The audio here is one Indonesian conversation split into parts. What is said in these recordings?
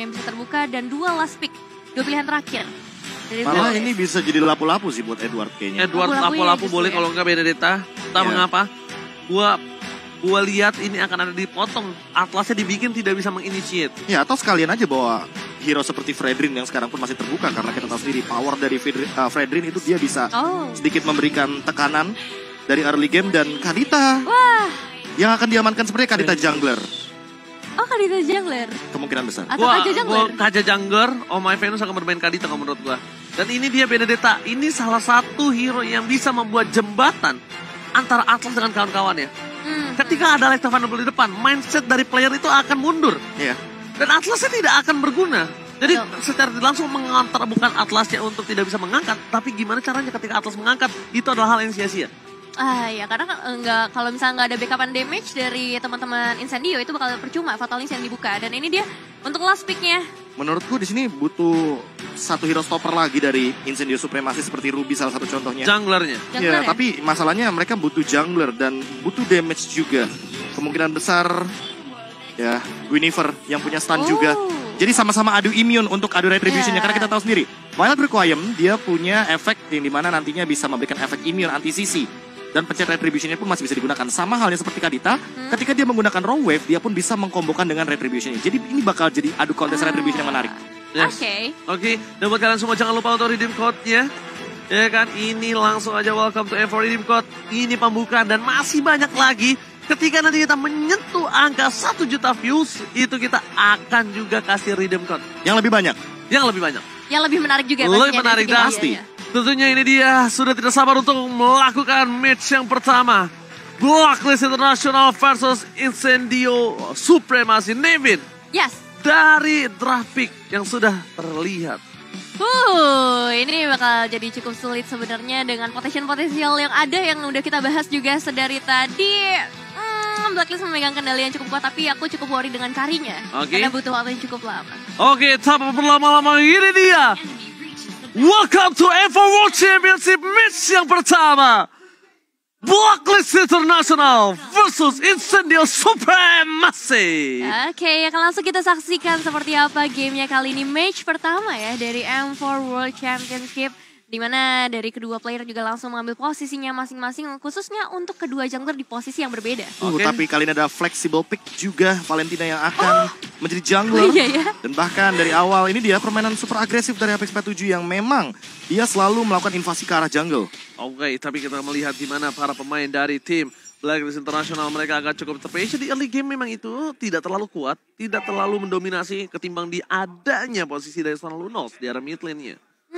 yang bisa terbuka dan 2 last pick. 2 pilihan terakhir. Malah ini bisa jadi lapu-lapu sih buat Edward kayaknya. Edward lapu-lapu boleh ya. Kalau nggak Benedetta. Entah mengapa. Gua lihat ini akan ada dipotong. Atlasnya dibikin tidak bisa menginitiate. Ya atau sekalian aja bawa hero seperti Fredrin yang sekarang pun masih terbuka. Karena kita tahu sendiri power dari Fredrin itu dia bisa sedikit memberikan tekanan dari early game. Dan Kadita yang akan diamankan seperti Kadita Jungler. Oh, Kadita Jungler. Kemungkinan besar. Atau Kaja Jungler. Kaja Jungler, My Venus akan bermain Kadita kalau menurut gua. Dan ini dia Benedetta. Ini salah satu hero yang bisa membuat jembatan antara Atlas dengan kawan-kawannya. Ketika ada Lecta Vulnerable di depan, mindset dari player itu akan mundur. Iya. Dan Atlasnya tidak akan berguna. Jadi secara langsung mengantar bukan Atlasnya untuk tidak bisa mengangkat, tapi gimana caranya ketika Atlas mengangkat, itu adalah hal yang sia-sia. Ya karena kalau misalnya nggak ada backupan damage dari teman-teman Incendio itu bakal percuma Fatal Links yang dibuka. Dan ini dia untuk last pick-nya. Menurutku di sini butuh satu hero stopper lagi dari Incendio Supremacy seperti Ruby salah satu contohnya. Junglernya. Ya, tapi masalahnya mereka butuh jungler dan butuh damage juga. Kemungkinan besar ya Guinevere yang punya stun juga. Jadi sama-sama adu immune untuk adu retributionnya karena kita tahu sendiri. Wild Requiem dia punya efek yang dimana nantinya bisa memberikan efek immune anti CC. Dan pencet retributionnya pun masih bisa digunakan. Sama halnya seperti Kadita, ketika dia menggunakan raw wave, dia pun bisa mengkombokan dengan retributionnya. Jadi ini bakal jadi adu kontes retribution yang menarik. Yes. Oke. Dan buat kalian semua jangan lupa untuk redeem code-nya. Ya kan, ini langsung aja welcome to M4 redeem code. Ini pembukaan dan masih banyak lagi. Ketika nanti kita menyentuh angka 1 juta views, itu kita akan juga kasih redeem code. Yang lebih banyak? Yang lebih banyak. Yang lebih menarik juga. Lebih menarik pasti. Tentunya ini dia sudah tidak sabar untuk melakukan match yang pertama. Blacklist International versus Incendio Supremacy. Nevin. Yes. Dari draft pick yang sudah terlihat. Ini bakal jadi cukup sulit sebenarnya dengan potensial yang ada yang udah kita bahas juga sedari tadi. Blacklist memegang kendali yang cukup kuat, tapi aku cukup worry dengan Karinya. Karena butuh waktu yang cukup lama. Tanpa berlama-lama ini dia. Welcome to M4 World Championship match yang pertama. Blacklist International versus Incendio Supremacy. Akan langsung kita saksikan seperti apa gamenya kali ini. Match pertama ya dari M4 World Championship. Dimana dari kedua player juga langsung mengambil posisinya masing-masing. Khususnya untuk kedua jungler di posisi yang berbeda. Tapi kali ini ada flexible pick juga. Valentina yang akan menjadi jungler. Dan bahkan dari awal ini dia permainan super agresif dari Apex 47 yang memang dia selalu melakukan invasi ke arah jungle. Tapi kita melihat di mana para pemain dari tim Blacklist International mereka agak cukup terpatient di early game. Memang itu tidak terlalu kuat, tidak terlalu mendominasi ketimbang di adanya posisi dari seorang Lunos di arah mid lane-nya.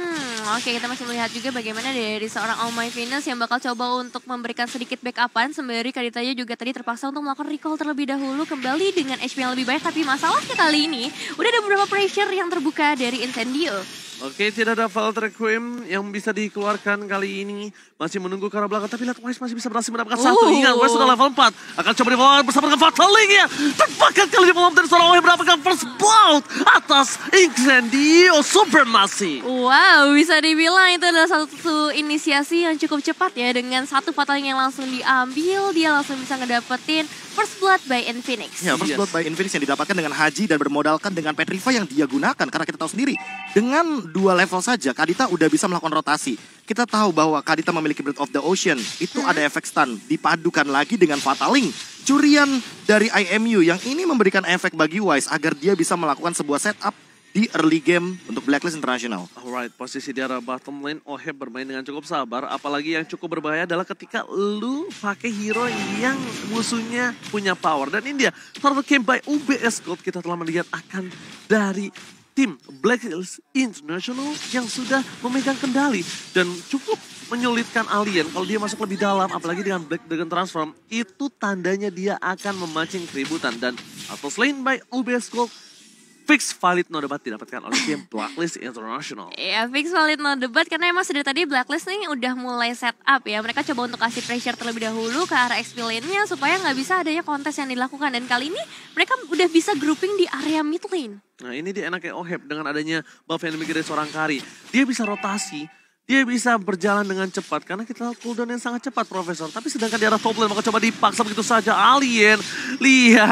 Kita masih melihat juga bagaimana dari seorang My Venus yang bakal coba untuk memberikan sedikit backupan. Sembari Kaditanya juga tadi terpaksa untuk melakukan recall terlebih dahulu kembali dengan HP yang lebih baik. Tapi masalahnya kali ini udah ada beberapa pressure yang terbuka dari Incendio. Tidak ada Vault Requiem yang bisa dikeluarkan kali ini. Masih menunggu ke arah belakang, tapi lihat Wise masih bisa berhasil mendapatkan satu. Ingat, Wise sudah level 4. Akan coba dibawa bersama dengan Fatal Link-nya. Terbakar kali di malam dari seorang Wise mendapatkan first blood atas Incendio Supremacy. Bisa dibilang itu adalah satu inisiasi yang cukup cepat ya. Dengan satu Fatal Link yang langsung diambil, dia langsung bisa ngedapetin First Blood by Infinix. Ya, First Blood by Infinix yang didapatkan dengan Haji dan bermodalkan dengan Petrify yang dia gunakan. Karena kita tahu sendiri, dengan 2 level saja Kadita udah bisa melakukan rotasi. Kita tahu bahwa Kadita memiliki Breath of the Ocean. Itu ada efek stun. Dipadukan lagi dengan Fatal Link. Curian dari IMU yang ini memberikan efek bagi Wise agar dia bisa melakukan sebuah setup di early game untuk Blacklist International. Posisi di arah bottom lane, Oheb bermain dengan cukup sabar. Apalagi yang cukup berbahaya adalah ketika lu pakai hero yang musuhnya punya power. Dan ini dia, turtle camp by UBS Gold kita telah melihat akan dari tim Blacklist International yang sudah memegang kendali. Dan cukup menyulitkan Alien kalau dia masuk lebih dalam, apalagi dengan Black Dragon Transform. Itu tandanya dia akan memancing keributan. Dan auto slain by UBS Gold. Fix valid no debat didapatkan oleh tim Blacklist International. Ya, fix valid no debat karena emang sudah tadi Blacklist nih udah mulai set up ya. Mereka coba untuk kasih pressure terlebih dahulu ke arah XP lane-nya supaya nggak bisa adanya kontes yang dilakukan. Dan kali ini mereka udah bisa grouping di area mid lane. Nah ini dia enaknya Oheb dengan adanya buff yang dimiliki dari seorang Kari. Dia bisa rotasi, dia bisa berjalan dengan cepat karena kita tahu cooldown yang sangat cepat Profesor. Tapi sedangkan di arah top lane maka coba dipaksa begitu saja Alien. Lihat.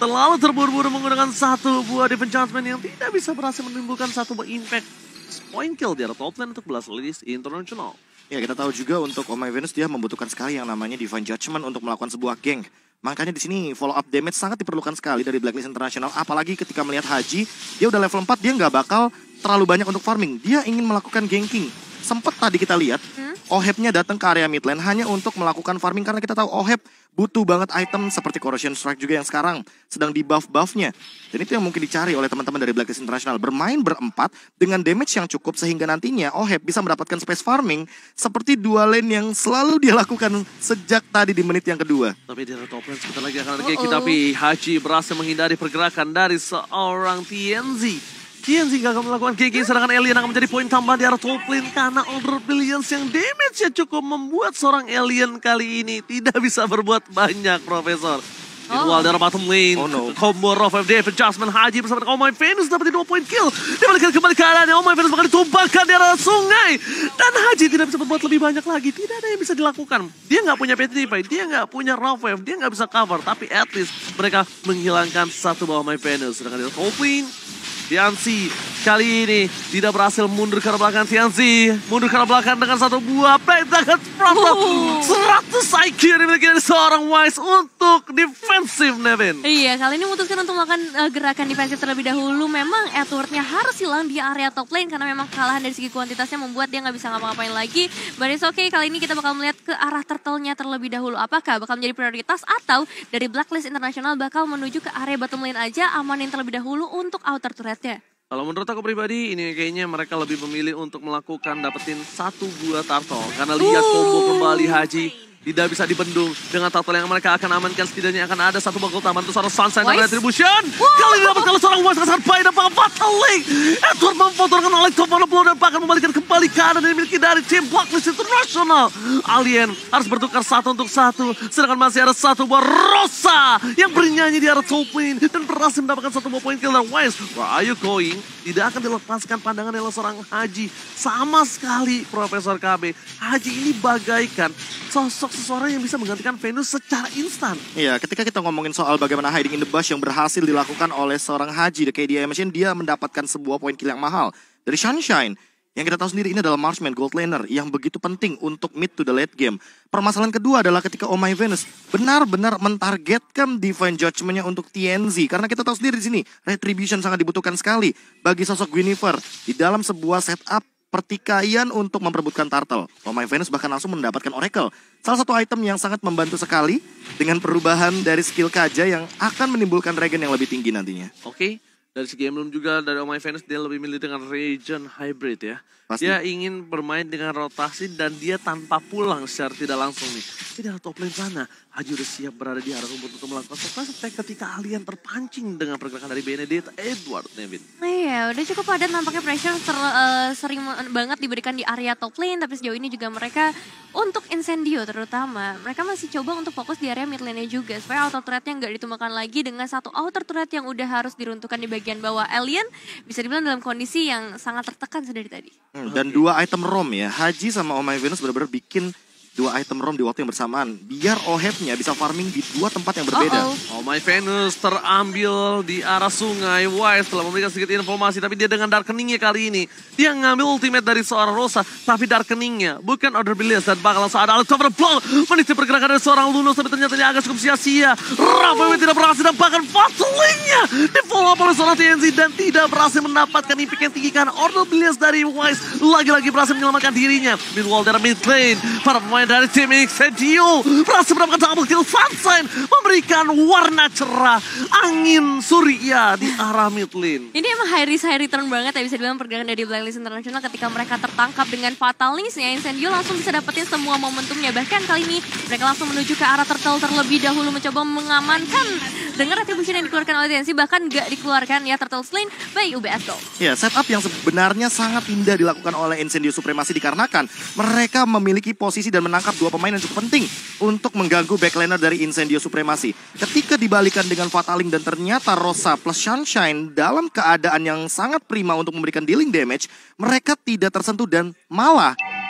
terlalu terburu-buru menggunakan satu buah defense judgment yang tidak bisa berhasil menimbulkan satu buah impact point kill di area top lane untuk Blast Ladies International. Ya, kita tahu juga untuk Oh My Venus dia membutuhkan sekali yang namanya Divine Judgment untuk melakukan sebuah gank. Makanya di sini follow up damage sangat diperlukan sekali dari Blacklist International. Apalagi ketika melihat Haji, dia udah level 4, dia nggak bakal terlalu banyak untuk farming. Dia ingin melakukan ganking. Sempet tadi kita lihat, Oheb-nya datang ke area mid lane hanya untuk melakukan farming. Karena kita tahu Oheb butuh banget item seperti Corrosion Strike juga yang sekarang sedang di buff-buffnya. Dan itu yang mungkin dicari oleh teman-teman dari Blacklist International. Bermain berempat dengan damage yang cukup sehingga nantinya Oheb bisa mendapatkan space farming seperti dua lane yang selalu dia lakukan sejak tadi di menit yang kedua. Tapi di top lane sebentar lagi akan ada Keki, tapi Haji berhasil menghindari pergerakan dari seorang TNZ. TNZ gagal melakukan Keki, sedangkan Alien akan menjadi poin tambah di arah top lane karena Order Billions yang damage-nya cukup membuat seorang Alien kali ini tidak bisa berbuat banyak, Profesor. Meanwhile dari bottom lane, combo Rough FD, adjustment Haji bersama dengan Oh My Venus dapat 2 point kill. Dibalikan kembali ke arahnya, Oh My Venus bakal ditumpahkan di arah sungai. Dan Haji tidak bisa berbuat lebih banyak lagi, tidak ada yang bisa dilakukan. Dia nggak punya Petrify, dia nggak punya Rough Wave, dia nggak bisa cover. Tapi at least mereka menghilangkan satu bawah Oh My Venus. Sedangkan di top lane, Tianzi kali ini tidak berhasil mundur ke arah belakang. Tianzi mundur ke arah belakang dengan satu buah play tangan frontal 100 IQ yang dimiliki dari seorang Wise untuk defensif, Nevin. Iya, kali ini memutuskan untuk melakukan gerakan defensif terlebih dahulu. Memang Edward-nya harus hilang di area top lane karena memang kekalahan dari segi kuantitasnya membuat dia nggak bisa ngapa-ngapain lagi. But it's okay, kali ini kita bakal melihat ke arah turtle-nya terlebih dahulu. Apakah bakal menjadi prioritas atau dari Blacklist International bakal menuju ke area bottom lane aja, amanin terlebih dahulu untuk outer turret. Kalau menurut aku pribadi, ini kayaknya mereka lebih memilih untuk melakukan dapetin satu buah turtle. Karena lihat combo kembali Haji, tidak bisa dibendung dengan turtle yang mereka akan amankan. Setidaknya akan ada satu bakal taman untuk seorang Sunshine dan Retribution. Kali ini dapat kalau seorang Wise sangat baik dan Battle Link. Edward memfotorkan Alex Topano dan bahkan membalikan kembali keadaan yang dimiliki dari tim Blacklist International. Alien harus bertukar satu untuk satu. Sedangkan masih ada satu buah Rosa yang bernyanyi di arah top lane dan berhasil mendapatkan satu buah point kill dari Wise. Where are you going? Tidak akan dilepaskan pandangan oleh seorang Haji. Sama sekali Profesor KB. Haji ini bagaikan sosok seseorang yang bisa menggantikan Venus secara instan. Iya, ketika kita ngomongin soal bagaimana hiding in the bush yang berhasil dilakukan oleh seorang Haji, the KDA Machine, dia mendapatkan sebuah point kill yang mahal dari Sunshine. Yang kita tahu sendiri ini adalah Marksman, Gold Laner yang begitu penting untuk mid to the late game. Permasalahan kedua adalah ketika Oh My Venus benar-benar mentargetkan Divine Judgment-nya untuk TNZ. Karena kita tahu sendiri di sini, Retribution sangat dibutuhkan sekali bagi sosok Guinevere di dalam sebuah setup pertikaian untuk memperebutkan turtle. Oh My Venus bahkan langsung mendapatkan Oracle. Salah satu item yang sangat membantu sekali dengan perubahan dari skill Kaja yang akan menimbulkan regen yang lebih tinggi nantinya. Oke. Dari segi emblem juga dari Oh My Venus dia lebih milih dengan Regen Hybrid ya. Pasti. Dia ingin bermain dengan rotasi dan dia tanpa pulang secara tidak langsung nih. Tidak top lane sana. Haji udah siap berada di arah rumput untuk melakukan surprise attack ketika Alien terpancing dengan pergerakan dari Benedict Edward, Nevin. Iya, udah cukup padat nampaknya pressure sering banget diberikan di area top lane. Tapi sejauh ini juga mereka untuk Incendio terutama, mereka masih coba untuk fokus di area mid lane-nya juga. Supaya outer turret-nya nggak ditumbangkan lagi dengan satu outer turret yang udah harus diruntuhkan di bagian bawah. Alien bisa dibilang dalam kondisi yang sangat tertekan sedari tadi. Dan dua item ROM ya, Haji sama Oh My Venus benar-benar bikin dua item ROM di waktu yang bersamaan. Biar Oheb-nya bisa farming di dua tempat yang berbeda. Oh My Venus terambil di arah sungai. Wise telah memberikan sedikit informasi. Tapi dia dengan Darkening-nya kali ini. Dia ngambil ultimate dari seorang Rosa. Tapi Darkening-nya bukan Order Billions. Dan bakal langsung ada Alex Blow. Meniti pergerakan dari seorang Lunus. Tapi ternyata dia agak cukup sia-sia. Rafael tidak berhasil. Dan bahkan Fatuling-nya di follow up oleh seorang TNZ. Dan tidak berhasil mendapatkan impact yang tinggi. Karena Order Billions dari Wise lagi-lagi berhasil menyelamatkan dirinya. Meanwhile dari mid lane. Para pemain dari tim Incendio berhasil mendapatkan double kill. Sunshine memberikan warna cerah angin surya di arah mid lane. Ini emang high risk high return banget ya bisa dibilang pergerakan dari Blacklist International ketika mereka tertangkap dengan Fatal Links-nya. Incendio langsung bisa dapetin semua momentumnya. Bahkan kali ini mereka langsung menuju ke arah turtle terlebih dahulu mencoba mengamankan dengan retribution yang dikeluarkan oleh TNC. Bahkan gak dikeluarkan ya turtle slain by UBS Gold. Ya, setup yang sebenarnya sangat indah dilakukan oleh Incendio Supremacy dikarenakan mereka memiliki posisi dan menangkap dua pemain yang cukup penting untuk mengganggu backliner dari Incendio Supremacy. Ketika dibalikan dengan Fataling dan ternyata Rosa plus Sunshine dalam keadaan yang sangat prima untuk memberikan dealing damage, mereka tidak tersentuh dan malah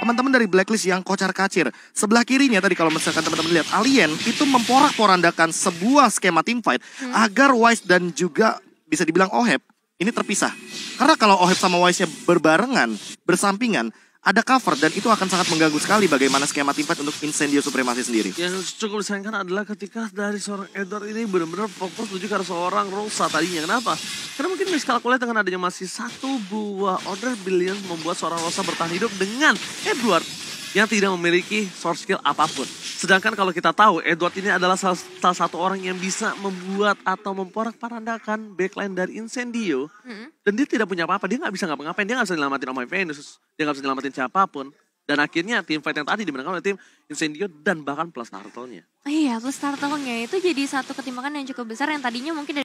teman-teman dari Blacklist yang kocar-kacir. Sebelah kirinya tadi kalau misalkan teman-teman lihat, Alien itu memporak-porandakan sebuah skema teamfight agar Wise dan juga bisa dibilang Oheb ini terpisah. Karena kalau Oheb sama Wise-nya berbarengan, bersampingan, ada cover dan itu akan sangat mengganggu sekali bagaimana skema teamfight untuk Incendio Supremacy sendiri. Yang cukup disayangkan adalah ketika dari seorang Edward ini benar-benar fokus menuju ke arah seorang Rosa tadinya. Kenapa? Karena mungkin miskalkulasi dengan adanya masih satu buah order billion membuat seorang Rosa bertahan hidup dengan Edward yang tidak memiliki source skill apapun. Sedangkan kalau kita tahu Edward ini adalah salah satu orang yang bisa membuat atau memporak-porandakan backline dari Incendio. Dan dia tidak punya apa-apa, dia nggak bisa ngapa-ngapain, dia nggak bisa nyelamatin Oh My Venus, dia nggak bisa nyelamatin siapapun. Dan akhirnya tim fight yang tadi dimenangkan oleh tim Incendio dan bahkan plus turtle-nya. Iya, plus turtle-nya itu jadi satu ketimpangan yang cukup besar yang tadinya mungkin dari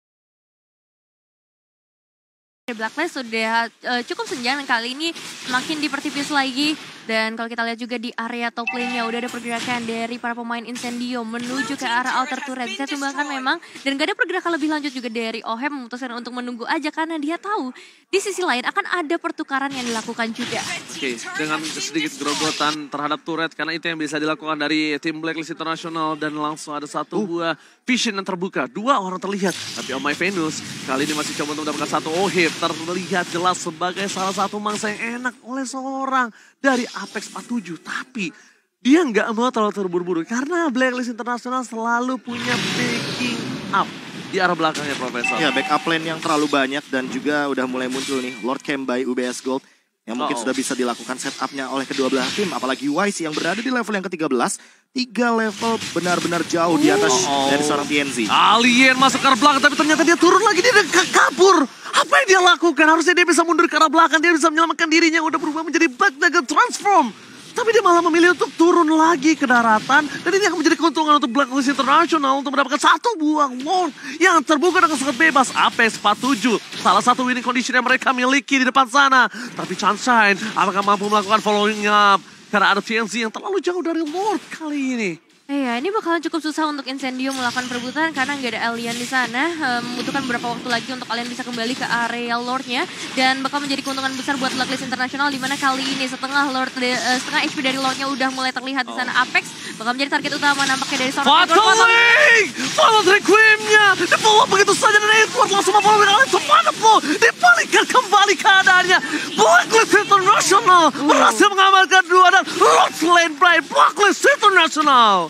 Blacklist sudah cukup senjang dan kali ini semakin dipertipis lagi. Dan kalau kita lihat juga di area top lane-nya udah ada pergerakan dari para pemain Incendio menuju ke arah outer turret. Bisa sumbangkan memang dan gak ada pergerakan lebih lanjut juga dari Oheb memutuskan untuk menunggu aja karena dia tahu di sisi lain akan ada pertukaran yang dilakukan juga. Oke, dengan sedikit gerogotan terhadap turret karena itu yang bisa dilakukan dari tim Blacklist International dan langsung ada satu buah vision yang terbuka. Dua orang terlihat, tapi Oh My Venus kali ini masih coba untuk mendapatkan satu Oheb terlihat jelas sebagai salah satu mangsa yang enak oleh seorang dari Apex 47, tapi dia nggak mau terlalu terburu-buru karena Blacklist International selalu punya backing up di arah belakangnya, Profesor. Ya, backup lane yang terlalu banyak dan juga udah mulai muncul nih Lord Camp by UBS Gold yang mungkin sudah bisa dilakukan setupnya oleh kedua belah tim, apalagi Wise yang berada di level yang ke-13, 3 level benar-benar jauh di atas dari seorang TNZ. Alien masuk ke arah belakang tapi ternyata dia turun lagi, dia kabur. Apa yang dia lakukan? Harusnya dia bisa mundur ke arah belakang, dia bisa menyelamatkan dirinya yang udah berubah menjadi Black Dagger Transform. Tapi dia malah memilih untuk turun lagi ke daratan. Dan ini akan menjadi keuntungan untuk Blacklist International untuk mendapatkan satu buah Lord yang terbuka dengan sangat bebas. Apex 47, salah satu winning condition yang mereka miliki di depan sana. Tapi Sunshine apakah mampu melakukan following up? Karena ada TNZ yang terlalu jauh dari Lord kali ini. Iya, ini bakalan cukup susah untuk Incendio melakukan perebutan karena nggak ada Alien di sana. Membutuhkan beberapa waktu lagi untuk Alien bisa kembali ke area Lord-nya dan bakal menjadi keuntungan besar buat Blacklist International di mana kali ini setengah HP dari Lord-nya udah mulai terlihat di sana. Apex bakal menjadi target utama nampaknya dari seorang Fataling! Follow Requiem-nya dibawa begitu saja dan Edward langsung memfollow oleh Wonderful. Dibalikan kembali keadaannya. Blacklist International berhasil mengamankan dua dan Lord Lane by Blacklist International.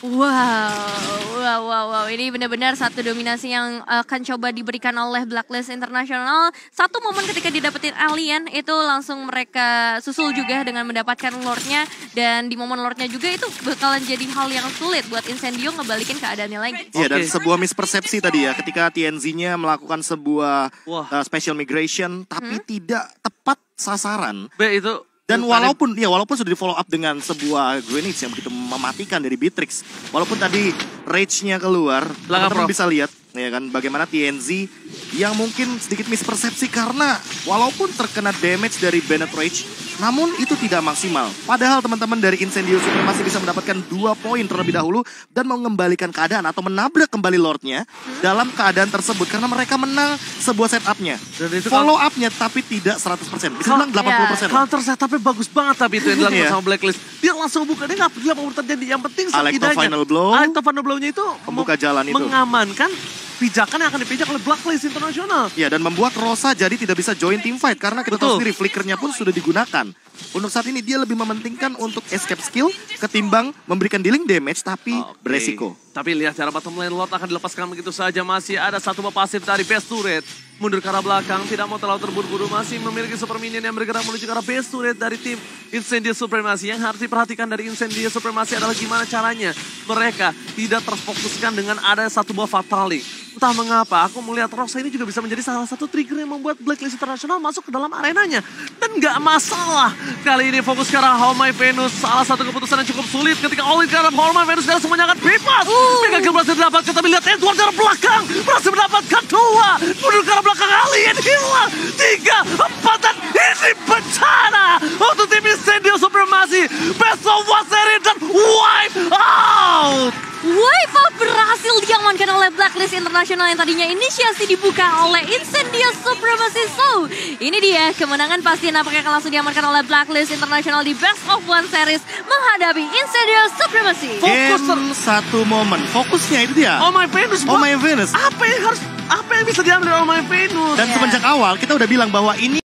Wow. Ini benar-benar satu dominasi yang akan coba diberikan oleh Blacklist International. Satu momen ketika didapetin Alien itu langsung mereka susul juga dengan mendapatkan Lord-nya. Dan di momen Lord-nya juga itu bakalan jadi hal yang sulit buat Incendio ngebalikin keadaannya lagi. Iya, dan sebuah mispersepsi tadi ya ketika TNZ-nya melakukan sebuah special migration tapi tidak tepat sasaran. itu Dan walaupun sudah di follow up dengan sebuah grenade yang begitu mematikan dari Beatrix, walaupun tadi rage-nya keluar, teman-teman bisa lihat ya kan bagaimana TNZ yang mungkin sedikit mispersepsi karena walaupun terkena damage dari Bennett Rage, namun itu tidak maksimal. Padahal teman-teman dari Incendio masih bisa mendapatkan 2 poin terlebih dahulu dan mengembalikan keadaan atau menabrak kembali Lord-nya dalam keadaan tersebut karena mereka menang sebuah setup-nya. Follow up-nya tapi tidak 100%, bisa bilang 80%. Counter setup-nya bagus banget tapi itu yang dilakukan sama Blacklist. Dia langsung buka, dia nggak peduli apa yang terjadi. Yang penting setidaknya Final Blow. Final Blow-nya itu membuka jalan itu. Mengamankan pijakan yang akan dipijak oleh Blacklist International. Ya, dan membuat Rosa jadi tidak bisa join team fight karena kita tahu sendiri flickernya pun sudah digunakan. Untuk saat ini dia lebih mementingkan untuk escape skill ketimbang memberikan dealing damage tapi beresiko. Tapi lihat cara bottom lane Lord akan dilepaskan begitu saja. Masih ada satu buah pasif dari base turret. Mundur ke arah belakang, tidak mau terlalu terburu-buru. Masih memiliki super minion yang bergerak menuju ke arah base turret dari tim Incendio Supremacy. Yang harus diperhatikan dari Incendio Supremacy adalah gimana caranya mereka tidak terfokuskan dengan ada satu buah Fataling. Entah mengapa, aku melihat Rosa ini juga bisa menjadi salah satu trigger yang membuat Blacklist International masuk ke dalam arenanya. Dan gak masalah. Kali ini fokus ke arah Oh My Venus. Salah satu keputusan yang cukup sulit ketika all in ke arah Oh My Venus dan semuanya akan bebas. Mega Kill berhasil didapatkan, tapi lihat Edward dari belakang. Berhasil mendapatkan 2. Mundur ke arah belakang, Alien hilang. 3, 4, dan ini bencana. Untuk tim Incendio Supremacy. Best of 1 seri dan wipe out. Wipeout berhasil diamankan oleh Blacklist International yang tadinya inisiasi dibuka oleh Incendio Supremacy. So, Ini dia kemenangan pasti nampaknya akan langsung diamankan oleh Blacklist International di Best of One Series menghadapi Insidious Supremacy. Game satu momen, fokusnya itu dia. Oh my Venus, Oh my Venus. Apa yang bisa diambil dari Oh my Venus? Dan semenjak awal kita udah bilang bahwa ini